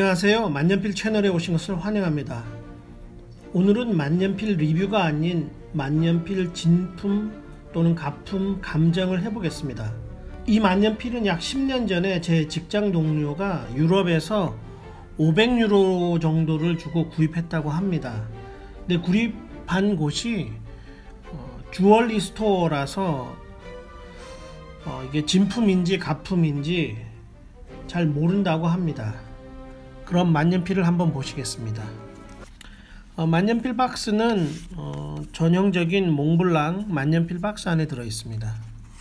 안녕하세요. 만년필 채널에 오신 것을 환영합니다. 오늘은 만년필 리뷰가 아닌 만년필 진품 또는 가품 감정을 해보겠습니다. 이 만년필은 약 10년 전에 제 직장 동료가 유럽에서 500유로 정도를 주고 구입했다고 합니다. 근데 구입한 곳이 주얼리 스토어라서 이게 진품인지 가품인지 잘 모른다고 합니다. 그럼 만년필을 한번 보시겠습니다. 만년필 박스는 전형적인 몽블랑 만년필 박스 안에 들어 있습니다.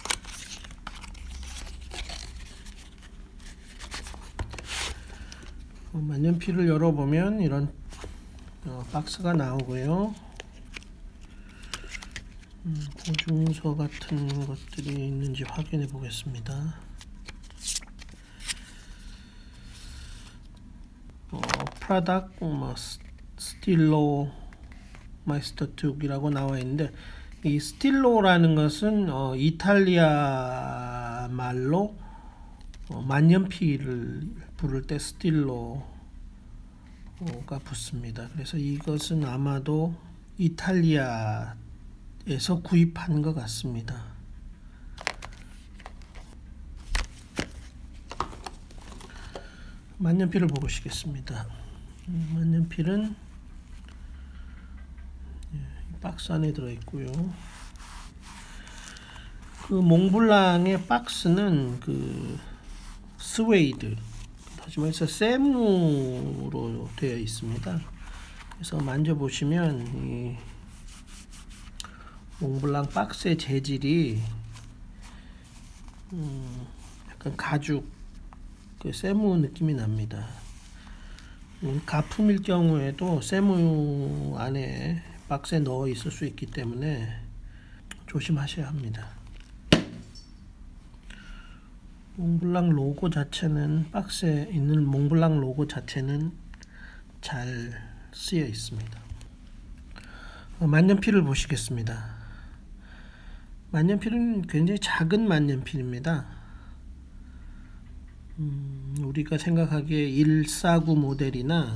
만년필을 열어보면 이런 박스가 나오고요. 보증서 같은 것들이 있는지 확인해 보겠습니다. 프라닥 스틸로 마이스터툭이라고 나와 있는데, 이 스틸로라는 것은 이탈리아 말로 만년필을 부를 때 스틸로가 붙습니다. 그래서 이것은 아마도 이탈리아에서 구입한 것 같습니다. 만년필을 보시겠습니다. 만년필은 박스 안에 들어있고요. 그 몽블랑의 박스는 그 스웨이드, 다시 말해서 세무로 되어 있습니다. 그래서 만져보시면 이 몽블랑 박스의 재질이 약간 가죽 그 세무 느낌이 납니다. 가품일 경우에도 세무 안에 박스에 넣어 있을 수 있기 때문에 조심하셔야 합니다. 몽블랑 로고 자체는, 박스에 있는 몽블랑 로고 자체는 잘 쓰여 있습니다. 만년필을 보시겠습니다. 만년필은 굉장히 작은 만년필입니다. 우리가 생각하기에 149 모델이나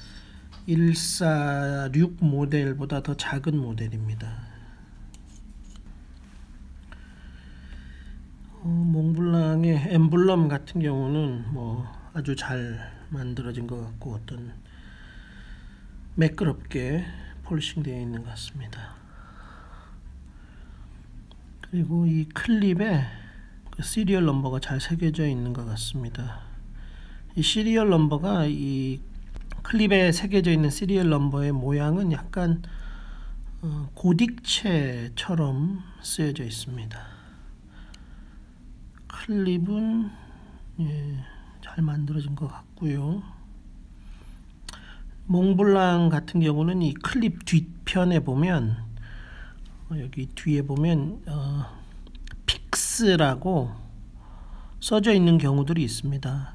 146 모델보다 더 작은 모델입니다. 몽블랑의 엠블럼 같은 경우는 아주 잘 만들어진 것 같고, 어떤 매끄럽게 폴리싱 되어 있는 것 같습니다. 그리고 이 클립에 시리얼 넘버가 잘 새겨져 있는 것 같습니다. 이 시리얼 넘버가, 이 클립에 새겨져 있는 시리얼 넘버의 모양은 약간 고딕체처럼 쓰여져 있습니다. 클립은 잘 만들어진 것 같고요. 몽블랑 같은 경우는 이 클립 뒤편에 보면, 여기 뒤에 보면 픽스라고 써져 있는 경우들이 있습니다.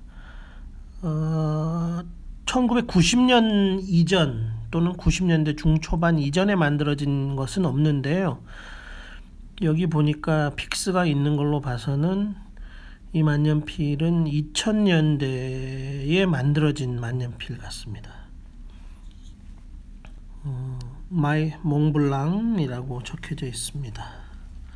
1990년 이전 또는 90년대 중초반 이전에 만들어진 것은 없는데요. 여기 보니까 픽스가 있는 걸로 봐서는 이 만년필은 2000년대에 만들어진 만년필 같습니다. 마이 몽블랑이라고 적혀져 있습니다.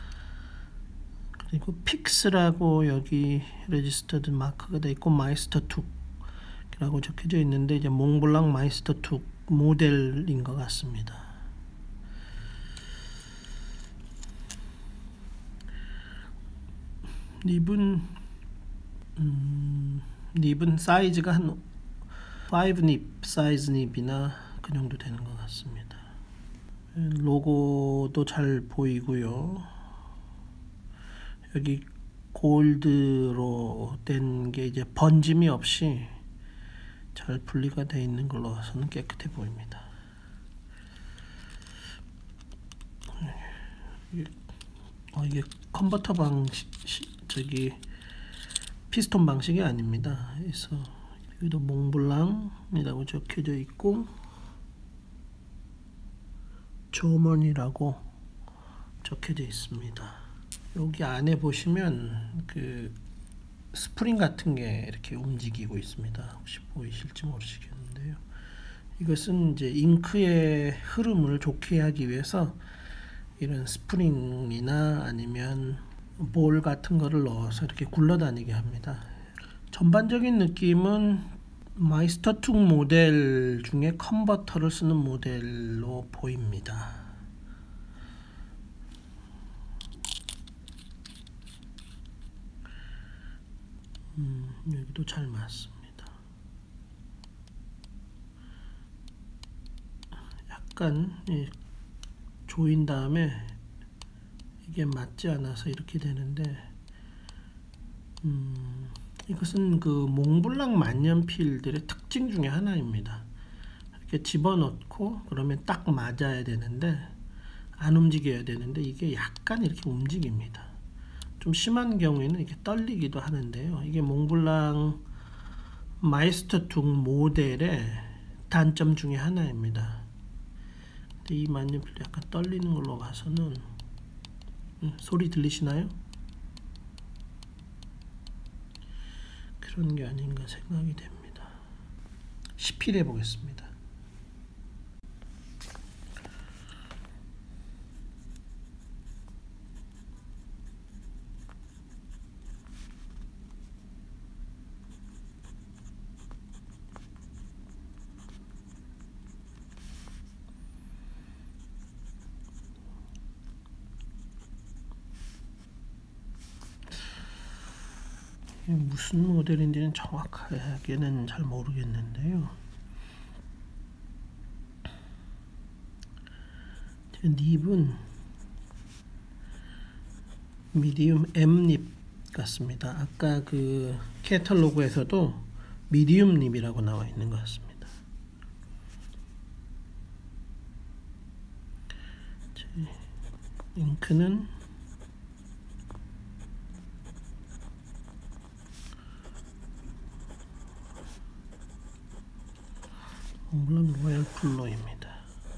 그리고 픽스라고 여기 레지스터드 마크가 되어 있고, 마이스터툭이라고 적혀져 있는데, 이제 몽블랑 마이스터툭 모델인 것 같습니다. 닙은 사이즈가 한 5닙 사이즈 닙이나 그 정도 되는 것 같습니다. 로고도 잘 보이고요. 여기 골드로 된 게 이제 번짐이 없이 잘 분리가 되어 있는 걸로 봐서는 깨끗해 보입니다. 이게 컨버터 방식, 피스톤 방식이 아닙니다. 그래서 여기도 몽블랑이라고 적혀져 있고, 조먼이라고 적혀져 있습니다. 여기 안에 보시면 그 스프링 같은 게 이렇게 움직이고 있습니다. 혹시 보이실지 모르시겠는데요. 이것은 이제 잉크의 흐름을 좋게 하기 위해서 이런 스프링이나 아니면 볼 같은 거를 넣어서 이렇게 굴러다니게 합니다. 전반적인 느낌은 마이스터 툭 모델 중에 컨버터를 쓰는 모델로 보입니다. 여기도 잘 맞습니다. 약간 조인 다음에 이게 맞지 않아서 이렇게 되는데, 이것은 그 몽블랑 만년필들의 특징 중에 하나입니다. 이렇게 집어넣고 그러면 딱 맞아야 되는데, 안 움직여야 되는데 이게 약간 이렇게 움직입니다. 좀 심한 경우에는 이렇게 떨리기도 하는데요. 이게 몽블랑 마이스터 툭 모델의 단점 중에 하나입니다. 근데 이 만년필도 약간 떨리는 걸로 봐서는, 소리 들리시나요? 그런 게 아닌가 생각이 됩니다. 시필해 보겠습니다. 무슨 모델인지는 정확하게는 잘 모르겠는데요. 닙은 미디움 M닙 같습니다. 아까 그 캐탈로그에서도 미디움 닙이라고 나와 있는 것 같습니다. 잉크는 몽블랑 로얄 블루입니다.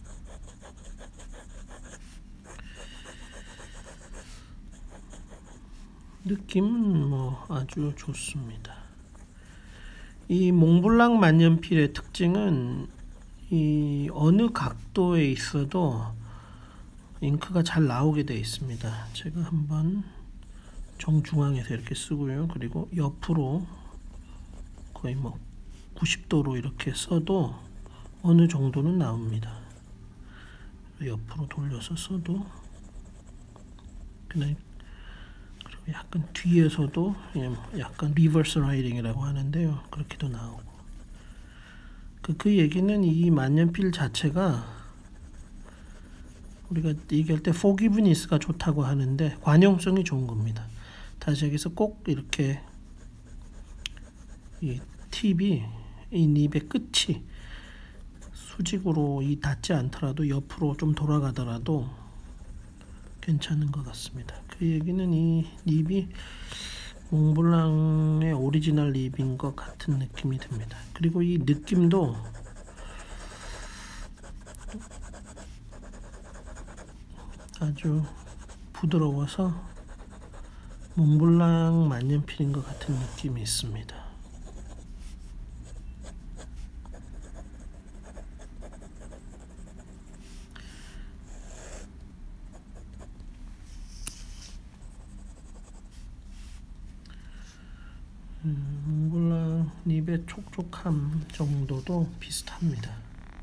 느낌은 뭐 아주 좋습니다. 이 몽블랑 만년필의 특징은 이 어느 각도에 있어도 잉크가 잘 나오게 되어 있습니다. 제가 한번 정중앙에서 이렇게 쓰고요. 그리고 옆으로 거의 뭐 90도로 이렇게 써도 어느 정도는 나옵니다. 옆으로 돌려서 써도 그냥, 그리고 약간 뒤에서도 약간 리버스 라이딩이라고 하는데요. 그렇게도 나오고, 그 얘기는 이 만년필 자체가 우리가 얘기할 때 포기브니스가 좋다고 하는데 관용성이 좋은 겁니다. 다시 여기서 꼭 이렇게 이 팁이, 이 닙의 끝이 수직으로 닿지 않더라도 옆으로 좀 돌아가더라도 괜찮은 것 같습니다. 그 얘기는 이 닙이 몽블랑의 오리지널 닙인 것 같은 느낌이 듭니다. 그리고 이 느낌도 아주 부드러워서 몽블랑 만년필인 것 같은 느낌이 있습니다. 몽블랑 닙의 촉촉함 정도도 비슷합니다.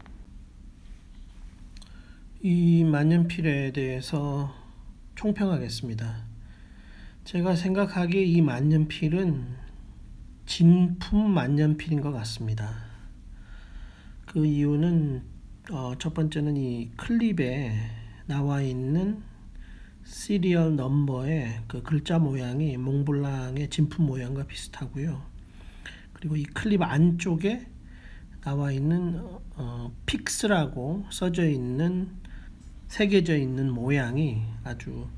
이 만년필에 대해서 총평하겠습니다. 제가 생각하기에 이 만년필은 진품 만년필인 것 같습니다. 그 이유는 첫 번째는 이 클립에 나와 있는 시리얼 넘버의 그 글자 모양이 몽블랑의 진품 모양과 비슷하고요. 그리고 이 클립 안쪽에 나와 있는 픽스라고 써져 있는, 새겨져 있는 모양이 아주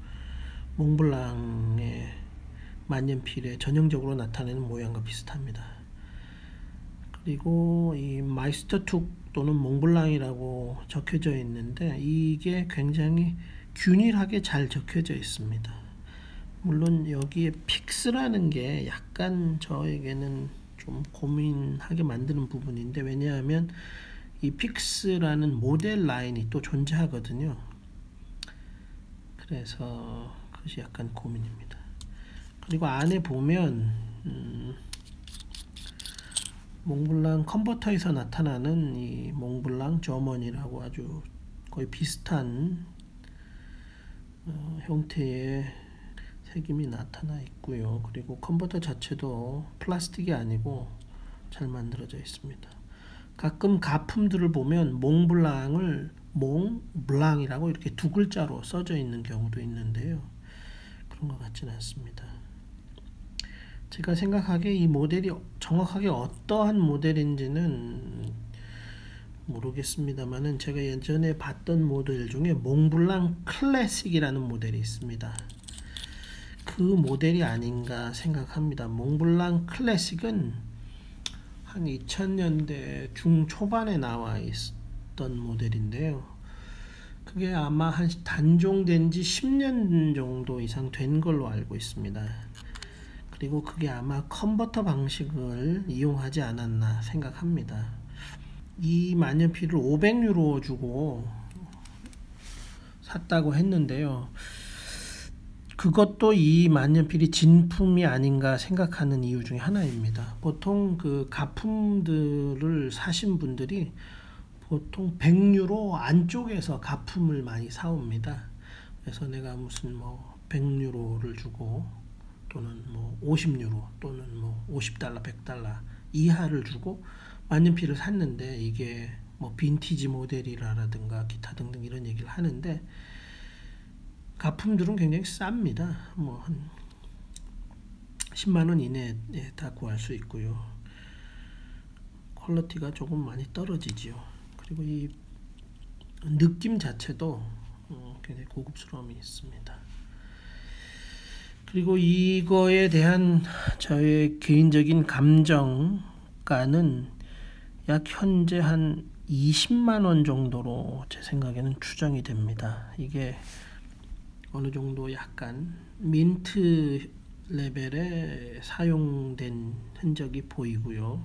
몽블랑의 만년필에 전형적으로 나타내는 모양과 비슷합니다. 그리고 이 마이스터 툭 또는 몽블랑이라고 적혀져 있는데 이게 굉장히 균일하게 잘 적혀져 있습니다. 물론 여기에 픽스라는 게 약간 저에게는 좀 고민하게 만드는 부분인데, 왜냐하면 이 픽스라는 모델 라인이 또 존재하거든요. 그래서 그것이 약간 고민입니다. 그리고 안에 보면 몽블랑 컨버터에서 나타나는 이 몽블랑 저먼이라고 아주 거의 비슷한 형태의 색임이 나타나 있고요. 그리고 컨버터 자체도 플라스틱이 아니고 잘 만들어져 있습니다. 가끔 가품들을 보면 몽블랑을 몽블랑이라고 이렇게 두 글자로 써져 있는 경우도 있는데요. 그런 것 같지는 않습니다. 제가 생각하기에 이 모델이 정확하게 어떠한 모델인지는 모르겠습니다만은, 제가 예전에 봤던 모델 중에 몽블랑 클래식이라는 모델이 있습니다. 그 모델이 아닌가 생각합니다. 몽블랑 클래식은 한 2000년대 중초반에 나와 있었던 모델인데요. 그게 아마 한 단종된 지 10년 정도 이상 된 걸로 알고 있습니다. 그리고 그게 아마 컨버터 방식을 이용하지 않았나 생각합니다. 이 만년필을 500유로 주고 샀다고 했는데요. 그것도 이 만년필이 진품이 아닌가 생각하는 이유 중에 하나입니다. 보통 그 가품들을 사신 분들이 보통 100유로 안쪽에서 가품을 많이 사옵니다. 그래서 내가 무슨 뭐 100유로를 주고 또는 뭐 50유로 또는 뭐 50달러, 100달러 이하를 주고 만년필을 샀는데, 이게 뭐 빈티지 모델이라든가 기타 등등 이런 얘기를 하는데, 가품들은 굉장히 쌉니다. 뭐 한 10만원 이내에 다 구할 수 있고요. 퀄리티가 조금 많이 떨어지지요. 그리고 이 느낌 자체도 굉장히 고급스러움이 있습니다. 그리고 이거에 대한 저의 개인적인 감정가는 약 현재 한 20만원 정도로 제 생각에는 추정이 됩니다. 이게 어느 정도 약간 민트 레벨에 사용된 흔적이 보이고요.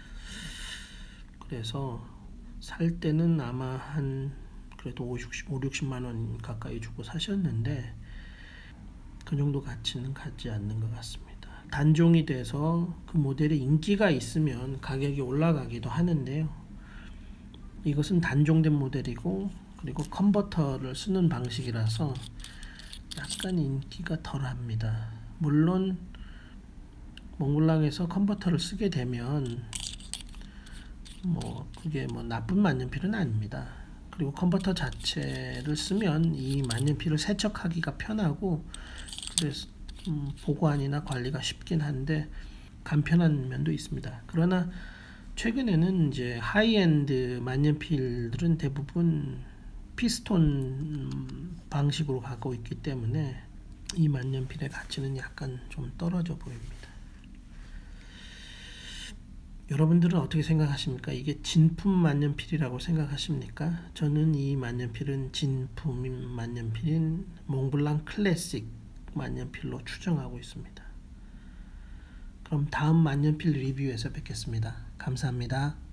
그래서 살 때는 아마 한 그래도 50-60만원 가까이 주고 사셨는데, 그 정도 가치는 갖지 않는 것 같습니다. 단종이 돼서 그 모델에 인기가 있으면 가격이 올라가기도 하는데요. 이것은 단종된 모델이고, 그리고 컨버터를 쓰는 방식이라서 약간 인기가 덜합니다. 물론 몽블랑에서 컨버터를 쓰게 되면 뭐 그게 뭐 나쁜 만년필은 아닙니다. 그리고 컨버터 자체를 쓰면 이 만년필을 세척하기가 편하고, 그래서 보관이나 관리가 쉽긴 한데 간편한 면도 있습니다. 그러나 최근에는 이제 하이엔드 만년필들은 대부분 피스톤 방식으로 가고 있기 때문에 이 만년필의 가치는 약간 좀 떨어져 보입니다. 여러분들은 어떻게 생각하십니까? 이게 진품 만년필이라고 생각하십니까? 저는 이 만년필은 진품인 만년필인 몽블랑 클래식 만년필로 추정하고 있습니다. 그럼 다음 만년필 리뷰에서 뵙겠습니다. 감사합니다.